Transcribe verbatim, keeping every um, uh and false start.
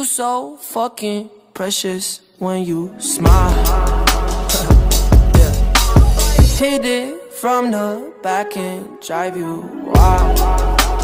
You so fucking precious when you smile. Yeah. Hit it from the back and drive you wild.